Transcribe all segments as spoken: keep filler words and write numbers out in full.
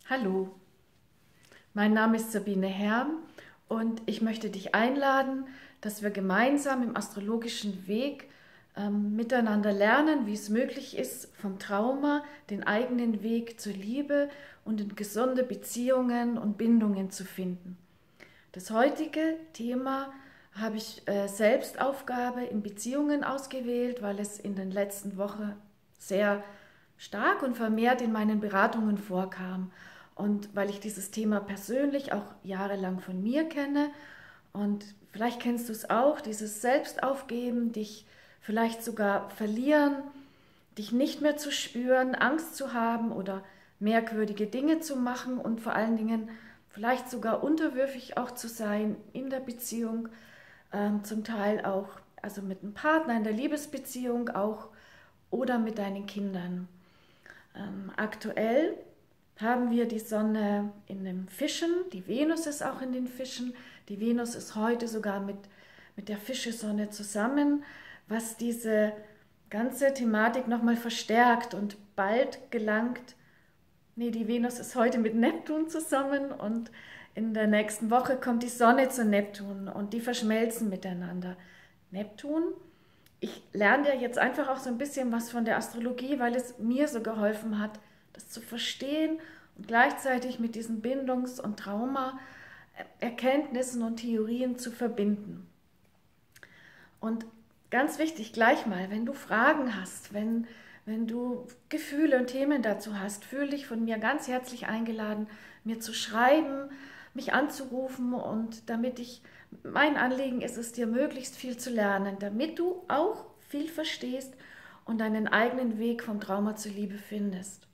Hallo, mein Name ist Sabine Herm und ich möchte dich einladen, dass wir gemeinsam im astrologischen Weg ähm, miteinander lernen, wie es möglich ist, vom Trauma den eigenen Weg zur Liebe und in gesunde Beziehungen und Bindungen zu finden. Das heutige Thema habe ich äh, Selbstaufgabe in Beziehungen ausgewählt, weil es in den letzten Wochen sehr stark und vermehrt in meinen Beratungen vorkam. Und weil ich dieses Thema persönlich auch jahrelang von mir kenne und vielleicht kennst du es auch, dieses Selbstaufgeben, dich vielleicht sogar verlieren, dich nicht mehr zu spüren, Angst zu haben oder merkwürdige Dinge zu machen und vor allen Dingen vielleicht sogar unterwürfig auch zu sein in der Beziehung, ähm, zum Teil auch also mit einem Partner in der Liebesbeziehung auch oder mit deinen Kindern. Ähm, aktuell haben wir die Sonne in den Fischen, die Venus ist auch in den Fischen. Die Venus ist heute sogar mit, mit der Fischesonne zusammen, was diese ganze Thematik nochmal verstärkt und bald gelangt. Nee, die Venus ist heute mit Neptun zusammen und in der nächsten Woche kommt die Sonne zu Neptun und die verschmelzen miteinander. Neptun, ich lerne ja jetzt einfach auch so ein bisschen was von der Astrologie, weil es mir so geholfen hat, das zu verstehen und gleichzeitig mit diesen Bindungs- und Trauma-Erkenntnissen und Theorien zu verbinden. Und ganz wichtig, gleich mal, wenn du Fragen hast, wenn, wenn du Gefühle und Themen dazu hast, fühle dich von mir ganz herzlich eingeladen, mir zu schreiben, mich anzurufen und damit ich, mein Anliegen ist es, dir möglichst viel zu lernen, damit du auch viel verstehst und deinen eigenen Weg vom Trauma zur Liebe findest.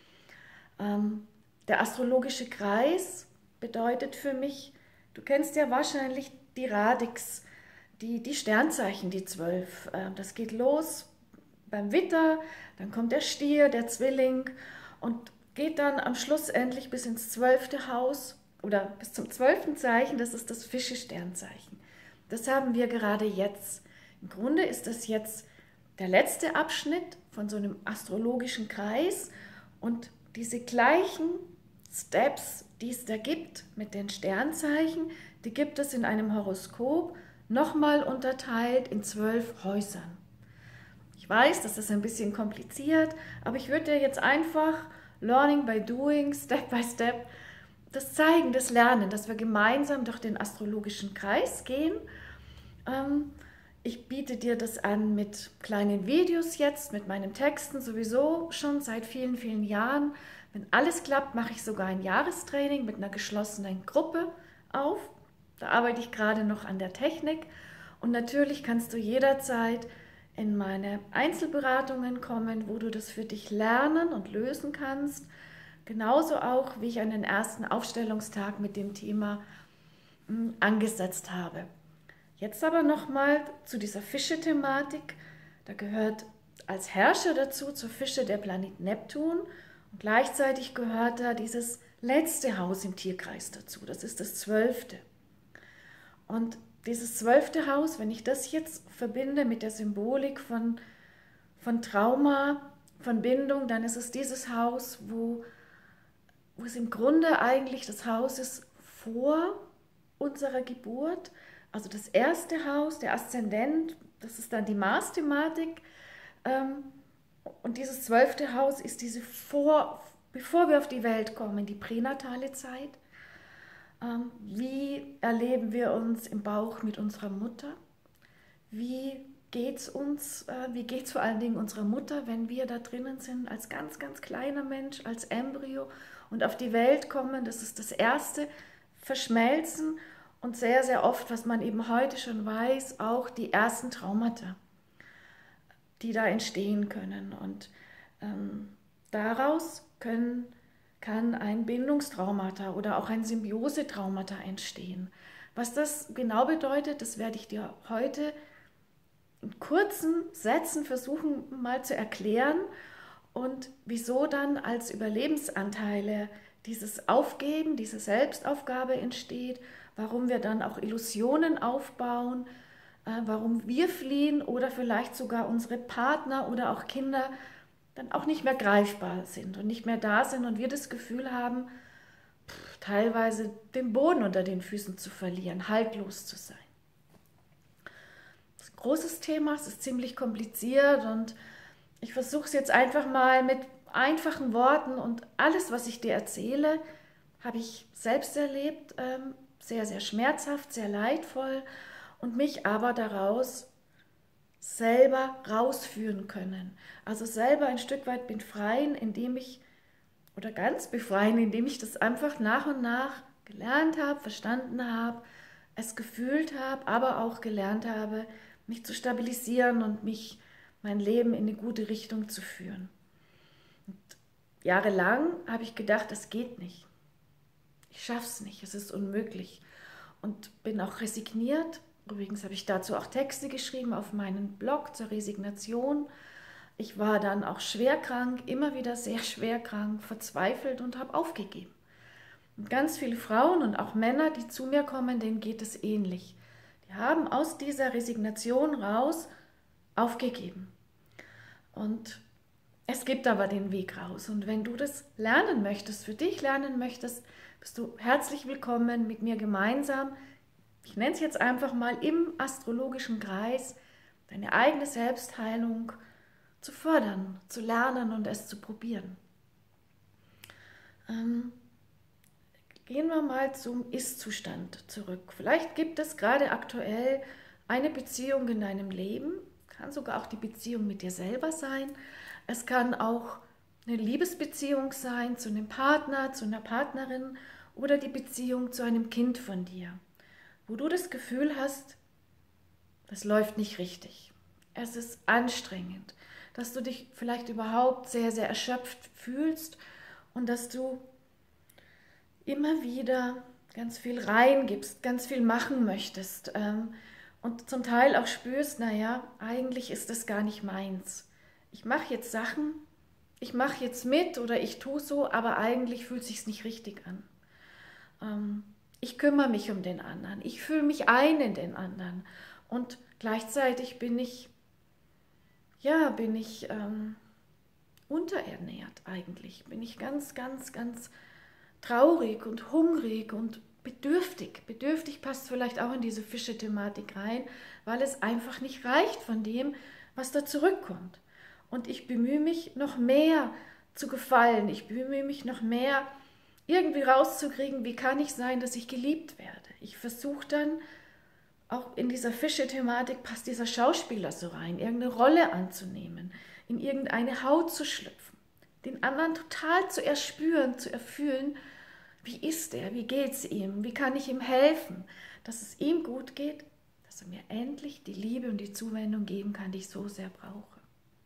Ähm, der astrologische Kreis bedeutet für mich, du kennst ja wahrscheinlich die Radix, die, die Sternzeichen, die zwölf. Äh, das geht los beim Widder, dann kommt der Stier, der Zwilling und geht dann am Schluss endlich bis ins zwölfte Haus oder bis zum zwölften Zeichen, das ist das Fische-Sternzeichen. Das haben wir gerade jetzt. Im Grunde ist das jetzt der letzte Abschnitt von so einem astrologischen Kreis und diese gleichen Steps, die es da gibt mit den Sternzeichen, die gibt es in einem Horoskop nochmal unterteilt in zwölf Häusern. Ich weiß, das ist ein bisschen kompliziert, aber ich würde dir jetzt einfach Learning by Doing, Step by Step, das Zeigen, das Lernen, dass wir gemeinsam durch den astrologischen Kreis gehen. Ähm, ich biete dir das an mit kleinen Videos jetzt, mit meinen Texten sowieso schon seit vielen, vielen Jahren. Wenn alles klappt, mache ich sogar ein Jahrestraining mit einer geschlossenen Gruppe auf. Da arbeite ich gerade noch an der Technik. Und natürlich kannst du jederzeit in meine Einzelberatungen kommen, wo du das für dich lernen und lösen kannst. Genauso auch, wie ich einen ersten Aufstellungstag mit dem Thema mh, angesetzt habe. Jetzt aber nochmal zu dieser Fische-Thematik. Da gehört als Herrscher dazu, zur Fische, der Planet Neptun. Und gleichzeitig gehört da dieses letzte Haus im Tierkreis dazu. Das ist das zwölfte. Und dieses zwölfte Haus, wenn ich das jetzt verbinde mit der Symbolik von, von Trauma, von Bindung, dann ist es dieses Haus, wo, wo es im Grunde eigentlich das Haus ist vor unserer Geburt. Also das erste Haus, der Aszendent, das ist dann die Mars-Thematik. Ähm, und dieses zwölfte Haus ist diese vor, bevor wir auf die Welt kommen, die pränatale Zeit. Ähm, wie erleben wir uns im Bauch mit unserer Mutter? Wie geht es uns, äh, wie geht es vor allen Dingen unserer Mutter, wenn wir da drinnen sind, als ganz, ganz kleiner Mensch, als Embryo und auf die Welt kommen? Das ist das erste Verschmelzen und sehr, sehr oft, was man eben heute schon weiß, auch die ersten Traumata, die da entstehen können. Und ähm, daraus können, kann ein Bindungstraumata oder auch ein Symbiosetraumata entstehen. Was das genau bedeutet, das werde ich dir heute in kurzen Sätzen versuchen mal zu erklären und wieso dann als Überlebensanteile dieses Aufgeben, diese Selbstaufgabe entsteht, warum wir dann auch Illusionen aufbauen, äh, warum wir fliehen oder vielleicht sogar unsere Partner oder auch Kinder dann auch nicht mehr greifbar sind und nicht mehr da sind und wir das Gefühl haben, pff, teilweise den Boden unter den Füßen zu verlieren, haltlos zu sein. Das ist ein großes Thema, es ist ziemlich kompliziert und ich versuche es jetzt einfach mal mit einfachen Worten und alles, was ich dir erzähle, habe ich selbst erlebt, ähm, sehr, sehr schmerzhaft, sehr leidvoll und mich aber daraus selber rausführen können. Also selber ein Stück weit befreien, indem ich, oder ganz befreien, indem ich das einfach nach und nach gelernt habe, verstanden habe, es gefühlt habe, aber auch gelernt habe, mich zu stabilisieren und mich, mein Leben in eine gute Richtung zu führen. Und jahrelang habe ich gedacht, das geht nicht. Ich schaffe es nicht, es ist unmöglich. Und bin auch resigniert. Übrigens habe ich dazu auch Texte geschrieben auf meinen Blog zur Resignation. Ich war dann auch schwer krank, immer wieder sehr schwer krank, verzweifelt und habe aufgegeben. Und ganz viele Frauen und auch Männer, die zu mir kommen, denen geht es ähnlich. Die haben aus dieser Resignation raus aufgegeben. Und es gibt aber den Weg raus. Und wenn du das lernen möchtest, für dich lernen möchtest, bist du herzlich willkommen mit mir gemeinsam. Ich nenne es jetzt einfach mal im astrologischen Kreis, deine eigene Selbstheilung zu fördern, zu lernen und es zu probieren. Ähm, gehen wir mal zum Ist-Zustand zurück. Vielleicht gibt es gerade aktuell eine Beziehung in deinem Leben, kann sogar auch die Beziehung mit dir selber sein. Es kann auch eine Liebesbeziehung sein zu einem Partner, zu einer Partnerin oder die Beziehung zu einem Kind von dir, wo du das Gefühl hast, das läuft nicht richtig. Es ist anstrengend, dass du dich vielleicht überhaupt sehr, sehr erschöpft fühlst und dass du immer wieder ganz viel reingibst, ganz viel machen möchtest ähm, und zum Teil auch spürst, naja, eigentlich ist das gar nicht meins. Ich mache jetzt Sachen, ich mache jetzt mit oder ich tue so, aber eigentlich fühlt es sich nicht richtig an. Ähm, ich kümmere mich um den anderen, ich fühle mich ein in den anderen und gleichzeitig bin ich, ja, bin ich ähm, unterernährt eigentlich, bin ich ganz, ganz, ganz traurig und hungrig und bedürftig. Bedürftig passt vielleicht auch in diese Fische-Thematik rein, weil es einfach nicht reicht von dem, was da zurückkommt. Und ich bemühe mich noch mehr zu gefallen, ich bemühe mich noch mehr irgendwie rauszukriegen, wie kann ich sein, dass ich geliebt werde. Ich versuche dann, auch in dieser Fische-Thematik passt dieser Schauspieler so rein, irgendeine Rolle anzunehmen, in irgendeine Haut zu schlüpfen, den anderen total zu erspüren, zu erfühlen, wie ist er, wie geht es ihm, wie kann ich ihm helfen, dass es ihm gut geht, dass er mir endlich die Liebe und die Zuwendung geben kann, die ich so sehr brauche.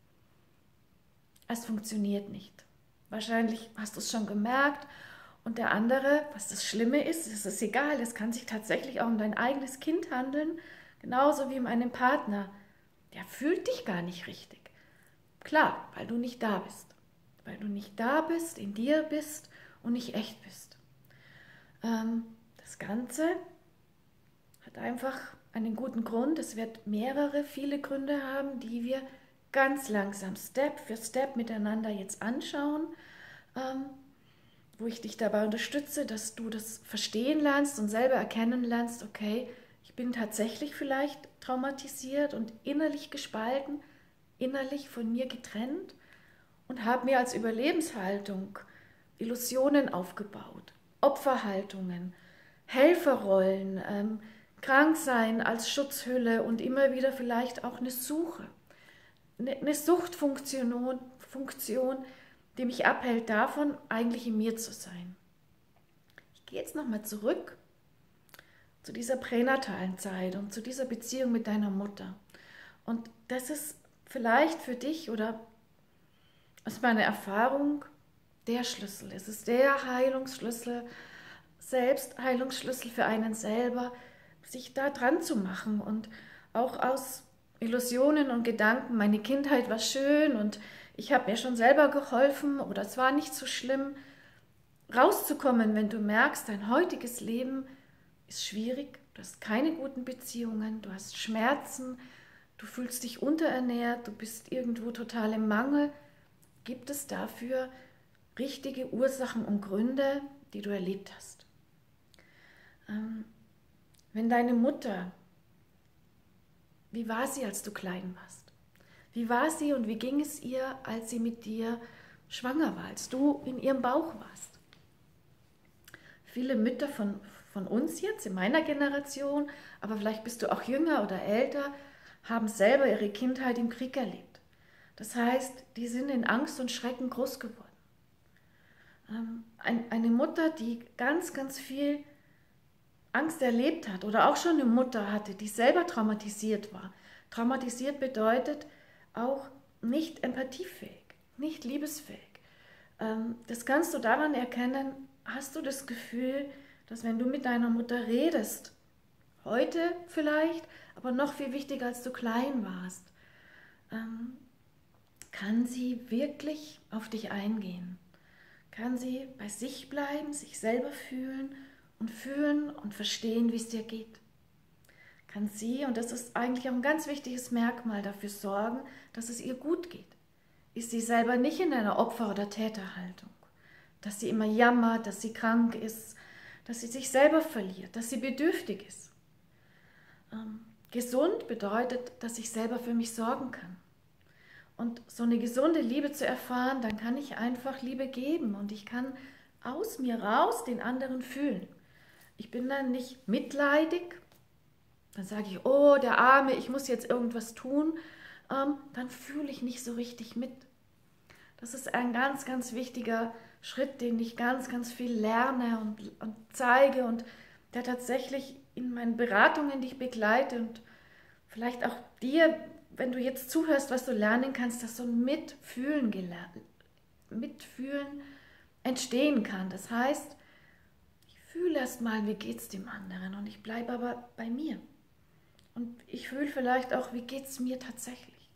Es funktioniert nicht. Wahrscheinlich hast du es schon gemerkt und der andere, was das Schlimme ist, es ist egal, es kann sich tatsächlich auch um dein eigenes Kind handeln, genauso wie um einen Partner. Der fühlt dich gar nicht richtig. Klar, weil du nicht da bist. Weil du nicht da bist, in dir bist und nicht echt bist. Ähm, das Ganze hat einfach einen guten Grund. Es wird mehrere, viele Gründe haben, die wir ganz langsam, Step für Step miteinander jetzt anschauen, ähm, wo ich dich dabei unterstütze, dass du das verstehen lernst und selber erkennen lernst, okay, ich bin tatsächlich vielleicht traumatisiert und innerlich gespalten, innerlich von mir getrennt und habe mir als Überlebenshaltung Illusionen aufgebaut, Opferhaltungen, Helferrollen, ähm, Kranksein als Schutzhülle und immer wieder vielleicht auch eine Suche, eine, eine Suchtfunktion, Funktion, die mich abhält davon, eigentlich in mir zu sein. Ich gehe jetzt nochmal zurück zu dieser pränatalen Zeit und zu dieser Beziehung mit deiner Mutter. Und das ist vielleicht für dich oder aus meiner Erfahrung der Schlüssel. Es ist der Heilungsschlüssel, Selbstheilungsschlüssel für einen selber, sich da dran zu machen und auch aus Illusionen und Gedanken, meine Kindheit war schön und ich habe mir schon selber geholfen oder es war nicht so schlimm, rauszukommen, wenn du merkst, dein heutiges Leben ist schwierig, du hast keine guten Beziehungen, du hast Schmerzen, du fühlst dich unterernährt, du bist irgendwo total im Mangel. gibt es dafür richtige Ursachen und Gründe, die du erlebt hast. Ähm, wenn deine Mutter, wie war sie, als du klein warst? Wie war sie und wie ging es ihr, als sie mit dir schwanger war, als du in ihrem Bauch warst? Viele Mütter von, von uns jetzt, in meiner Generation, aber vielleicht bist du auch jünger oder älter, haben selber ihre Kindheit im Krieg erlebt. Das heißt, die sind in Angst und Schrecken groß geworden. Ähm, ein, eine Mutter, die ganz, ganz viel Angst erlebt hat oder auch schon eine Mutter hatte, die selber traumatisiert war. Traumatisiert bedeutet auch nicht empathiefähig, nicht liebesfähig. Ähm, das kannst du daran erkennen, hast du das Gefühl, dass wenn du mit deiner Mutter redest, heute vielleicht, aber noch viel wichtiger, als du klein warst, ähm, kann sie wirklich auf dich eingehen. Kann sie bei sich bleiben, sich selber fühlen und fühlen und verstehen, wie es dir geht. Kann sie, und das ist eigentlich auch ein ganz wichtiges Merkmal, dafür sorgen, dass es ihr gut geht. Ist sie selber nicht in einer Opfer- oder Täterhaltung, dass sie immer jammert, dass sie krank ist, dass sie sich selber verliert, dass sie bedürftig ist. Ähm, gesund bedeutet, dass ich selber für mich sorgen kann. Und so eine gesunde Liebe zu erfahren, dann kann ich einfach Liebe geben und ich kann aus mir raus den anderen fühlen. Ich bin dann nicht mitleidig, dann sage ich, oh, der Arme, ich muss jetzt irgendwas tun, ähm, dann fühle ich nicht so richtig mit. Das ist ein ganz, ganz wichtiger Schritt, den ich ganz, ganz viel lerne und, und zeige und der tatsächlich in meinen Beratungen, die ich begleite und vielleicht auch dir, wenn du jetzt zuhörst, was du lernen kannst, dass so ein Mitfühlen, Mitfühlen entstehen kann. Das heißt, ich fühle erst mal, wie geht es dem anderen und ich bleibe aber bei mir. Und ich fühle vielleicht auch, wie geht es mir tatsächlich.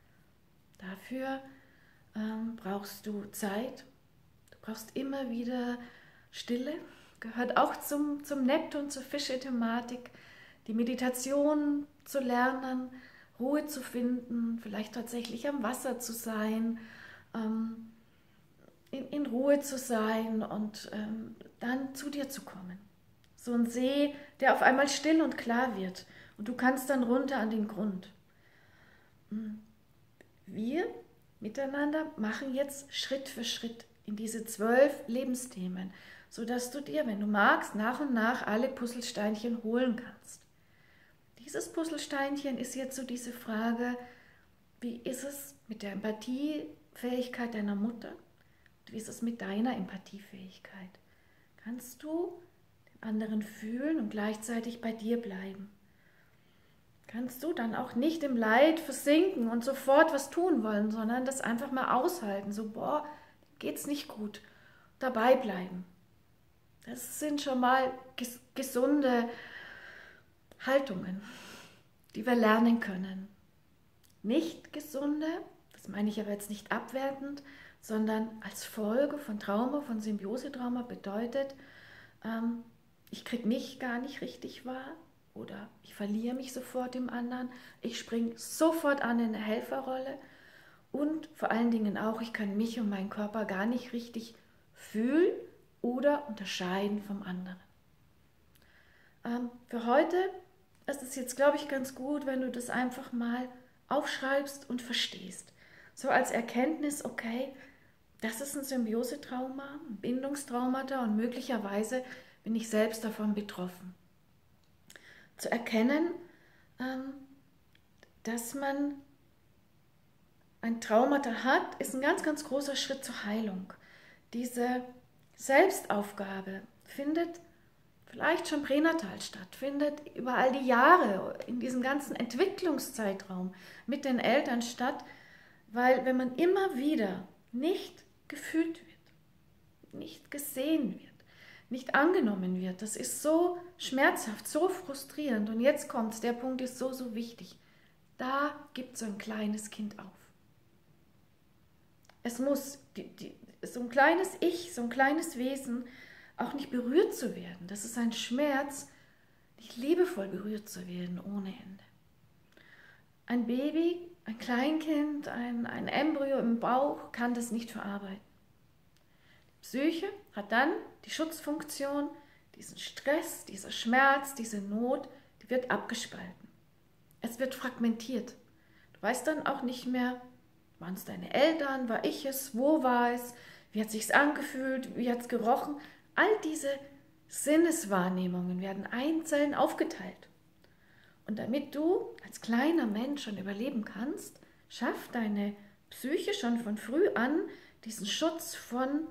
Dafür ähm, brauchst du Zeit, du brauchst immer wieder Stille, gehört auch zum, zum Neptun, zur Fische-Thematik, die Meditation zu lernen, Ruhe zu finden, vielleicht tatsächlich am Wasser zu sein, ähm, in, in Ruhe zu sein und ähm, dann zu dir zu kommen. So ein See, der auf einmal still und klar wird und du kannst dann runter an den Grund. Wir miteinander machen jetzt Schritt für Schritt in diese zwölf Lebensthemen, sodass du dir, wenn du magst, nach und nach alle Puzzlesteinchen holen kannst. Dieses Puzzlesteinchen ist jetzt so diese Frage, wie ist es mit der Empathiefähigkeit deiner Mutter? Und wie ist es mit deiner Empathiefähigkeit? Kannst du den anderen fühlen und gleichzeitig bei dir bleiben? Kannst du dann auch nicht im Leid versinken und sofort was tun wollen, sondern das einfach mal aushalten, so, boah, geht's nicht gut, dabei bleiben. Das sind schon mal ges- gesunde Haltungen, die wir lernen können. Nicht gesunde, das meine ich aber jetzt nicht abwertend, sondern als Folge von Trauma, von Symbiosetrauma bedeutet, ähm, ich kriege mich gar nicht richtig wahr oder ich verliere mich sofort im anderen, ich springe sofort an in eine Helferrolle und vor allen Dingen auch, ich kann mich und meinen Körper gar nicht richtig fühlen oder unterscheiden vom anderen. Ähm, für heute ist es jetzt, glaube ich, ganz gut, wenn du das einfach mal aufschreibst und verstehst. So als Erkenntnis, okay, das ist ein Symbiosetrauma, ein Bindungstraumata und möglicherweise bin ich selbst davon betroffen. Zu erkennen, ähm, dass man ein Traumata hat, ist ein ganz, ganz großer Schritt zur Heilung. Diese Selbstaufgabe findet vielleicht schon pränatal statt, findet über all die Jahre in diesem ganzen Entwicklungszeitraum mit den Eltern statt, weil wenn man immer wieder nicht gefühlt wird, nicht gesehen wird, nicht angenommen wird, das ist so schmerzhaft, so frustrierend und jetzt kommt der Punkt ist so, so wichtig, da gibt so ein kleines Kind auf. Es muss, die, die, so ein kleines Ich, so ein kleines Wesen, auch nicht berührt zu werden. Das ist ein Schmerz, nicht liebevoll berührt zu werden, ohne Ende. Ein Baby ein Kleinkind, ein, ein Embryo im Bauch kann das nicht verarbeiten. Die Psyche hat dann die Schutzfunktion, diesen Stress, dieser Schmerz, diese Not, die wird abgespalten. Es wird fragmentiert. Du weißt dann auch nicht mehr, waren es deine Eltern, war ich es, wo war es, wie hat es sich angefühlt, wie hat es gerochen. All diese Sinneswahrnehmungen werden einzeln aufgeteilt. Und damit du als kleiner Mensch schon überleben kannst, schafft deine Psyche schon von früh an diesen Schutz von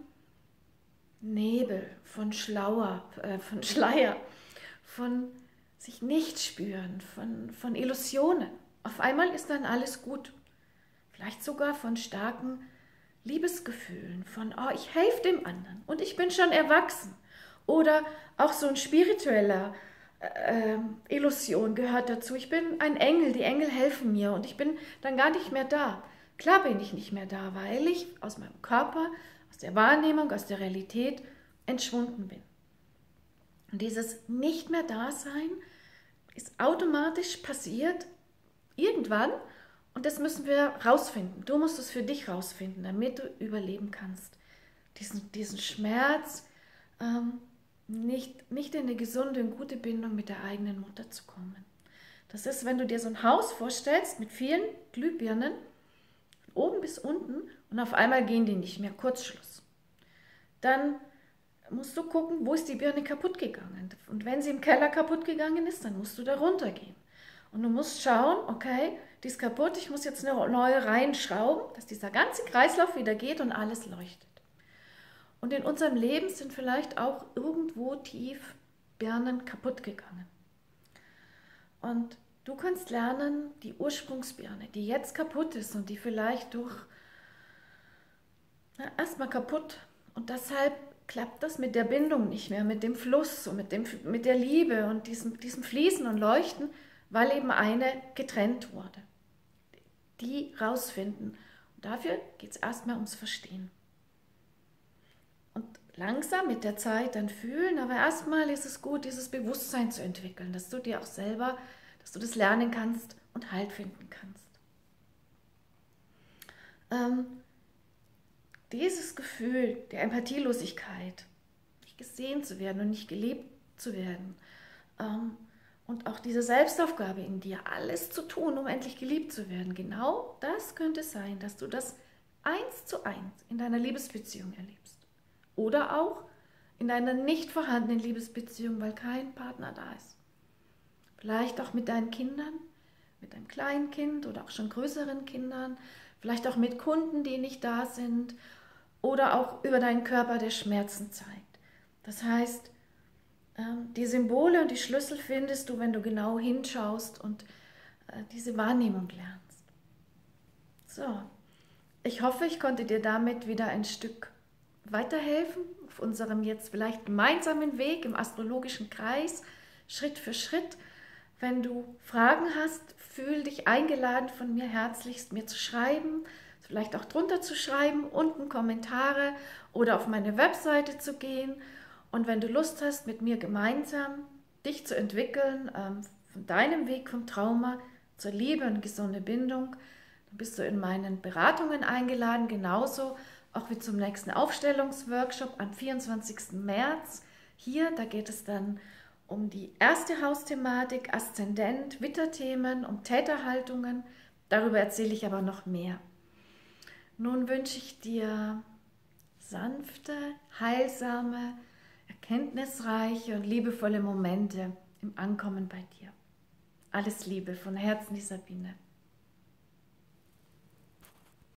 Nebel, von Schlauer, äh, von Schleier, von sich nicht spüren, von, von Illusionen. Auf einmal ist dann alles gut. Vielleicht sogar von starken Liebesgefühlen, von, oh, ich helfe dem anderen und ich bin schon erwachsen. Oder auch so ein spiritueller äh, Illusion gehört dazu. Ich bin ein Engel, die Engel helfen mir und ich bin dann gar nicht mehr da. Klar bin ich nicht mehr da, weil ich aus meinem Körper, aus der Wahrnehmung, aus der Realität entschwunden bin. Und dieses nicht mehr Dasein ist automatisch passiert irgendwann und das müssen wir rausfinden. Du musst es für dich rausfinden, damit du überleben kannst. Diesen, diesen Schmerz, ähm, nicht, nicht in eine gesunde und gute Bindung mit der eigenen Mutter zu kommen. Das ist, wenn du dir so ein Haus vorstellst mit vielen Glühbirnen, von oben bis unten und auf einmal gehen die nicht mehr, Kurzschluss. Dann musst du gucken, wo ist die Birne kaputt gegangen. Und wenn sie im Keller kaputt gegangen ist, dann musst du da runtergehen. Und du musst schauen, okay, die ist kaputt, ich muss jetzt eine neue reinschrauben, dass dieser ganze Kreislauf wieder geht und alles leuchtet. Und in unserem Leben sind vielleicht auch irgendwo tief Birnen kaputt gegangen. Und du kannst lernen, die Ursprungsbirne, die jetzt kaputt ist und die vielleicht durch erstmal kaputt und deshalb klappt das mit der Bindung nicht mehr, mit dem Fluss und mit, dem, mit der Liebe und diesem, diesem Fließen und Leuchten, weil eben eine getrennt wurde. Die rausfinden. Und dafür geht es erstmal ums Verstehen. Und langsam mit der Zeit dann fühlen, aber erstmal ist es gut, dieses Bewusstsein zu entwickeln, dass du dir auch selber, dass du das lernen kannst und Halt finden kannst. Ähm, dieses Gefühl der Empathielosigkeit, nicht gesehen zu werden und nicht geliebt zu werden, ähm, und auch diese Selbstaufgabe in dir, alles zu tun, um endlich geliebt zu werden, genau das könnte sein, dass du das eins zu eins in deiner Liebesbeziehung erlebst. Oder auch in deiner nicht vorhandenen Liebesbeziehung, weil kein Partner da ist. Vielleicht auch mit deinen Kindern, mit deinem kleinen Kind oder auch schon größeren Kindern, vielleicht auch mit Kunden, die nicht da sind oder auch über deinen Körper, der Schmerzen zeigt. Das heißt, die Symbole und die Schlüssel findest du, wenn du genau hinschaust und diese Wahrnehmung lernst. So, ich hoffe, ich konnte dir damit wieder ein Stück weiterhelfen auf unserem jetzt vielleicht gemeinsamen Weg im astrologischen Kreis, Schritt für Schritt. Wenn du Fragen hast, fühl dich eingeladen, von mir herzlichst mir zu schreiben, vielleicht auch drunter zu schreiben, unten Kommentare oder auf meine Webseite zu gehen. Und wenn du Lust hast, mit mir gemeinsam dich zu entwickeln, ähm, von deinem Weg vom Trauma zur Liebe und gesunde Bindung, dann bist du in meinen Beratungen eingeladen, genauso auch wie zum nächsten Aufstellungsworkshop am vierundzwanzigsten März. Hier, da geht es dann um die erste Hausthematik, Aszendent, Witterthemen, um Täterhaltungen. Darüber erzähle ich aber noch mehr. Nun wünsche ich dir sanfte, heilsame, erkenntnisreiche und liebevolle Momente im Ankommen bei dir. Alles Liebe von Herzen, die Sabine.